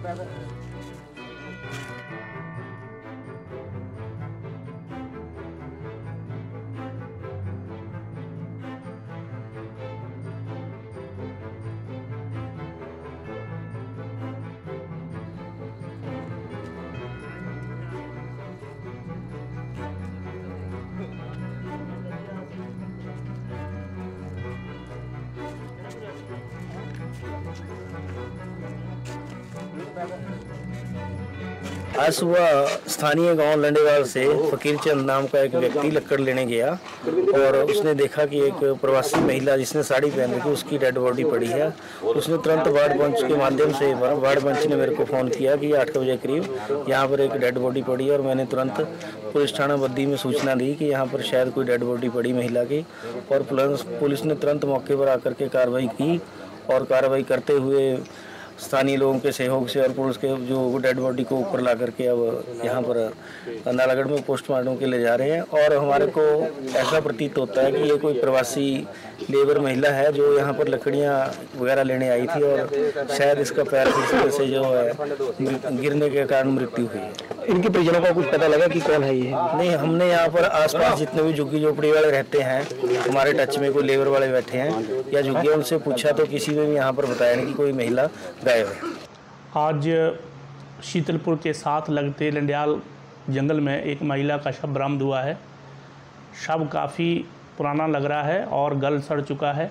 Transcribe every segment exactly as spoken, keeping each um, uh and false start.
आज सुबह स्थानीय गांव लंडेवाल से फकीर चंद नाम का एक व्यक्ति लकड़ लेने गया और उसने देखा कि एक प्रवासी महिला जिसने साड़ी पहन रखी उसकी डेड बॉडी पड़ी है। उसने तुरंत वार्ड पंच के माध्यम से वार्ड पंच ने मेरे को फ़ोन किया कि आठ बजे करीब यहाँ पर एक डेड बॉडी पड़ी है और मैंने तुरंत पुलिस थाना बद्दी में सूचना दी कि यहाँ पर शायद कोई डेड बॉडी पड़ी महिला की, और पुलिस ने तुरंत मौके पर आकर के कार्रवाई की और कार्रवाई करते हुए स्थानीय लोगों के सहयोग से और पुलिस के जो डेड बॉडी को ऊपर ला करके अब यहाँ पर नालागढ़ में पोस्टमार्टम के ले जा रहे हैं। और हमारे को ऐसा प्रतीत होता है कि ये कोई प्रवासी लेबर महिला है जो यहाँ पर लकड़ियाँ वगैरह लेने आई थी और शायद इसका पैर फिसलने से जो है गिरने के कारण मृत्यु हुई है। इनके परिजनों का कुछ पता लगा कि कौन है ये? नहीं, हमने यहाँ पर आसपास जितने भी झुग्गी झोपड़ी वाले रहते हैं, हमारे टच में कोई लेबर वाले बैठे हैं या झुग्गी, उनसे पूछा तो किसी ने भी यहाँ पर बताया नहीं कि कोई महिला गायब है। आज शीतलपुर के साथ लगते लंडियाल जंगल में एक महिला का शव बरामद हुआ है। शव काफ़ी पुराना लग रहा है और गल सड़ चुका है।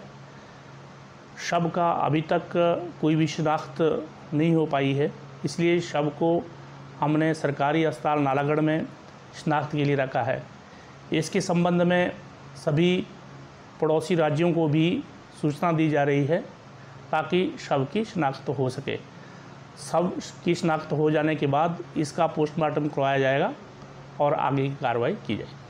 शव का अभी तक कोई भी शिनाख्त नहीं हो पाई है, इसलिए शव को हमने सरकारी अस्पताल नालागढ़ में शिनाख्त के लिए रखा है। इसके संबंध में सभी पड़ोसी राज्यों को भी सूचना दी जा रही है ताकि शव की शिनाख्त हो सके। शव की शिनाख्त हो जाने के बाद इसका पोस्टमार्टम करवाया जाएगा और आगे की कार्रवाई की जाएगी।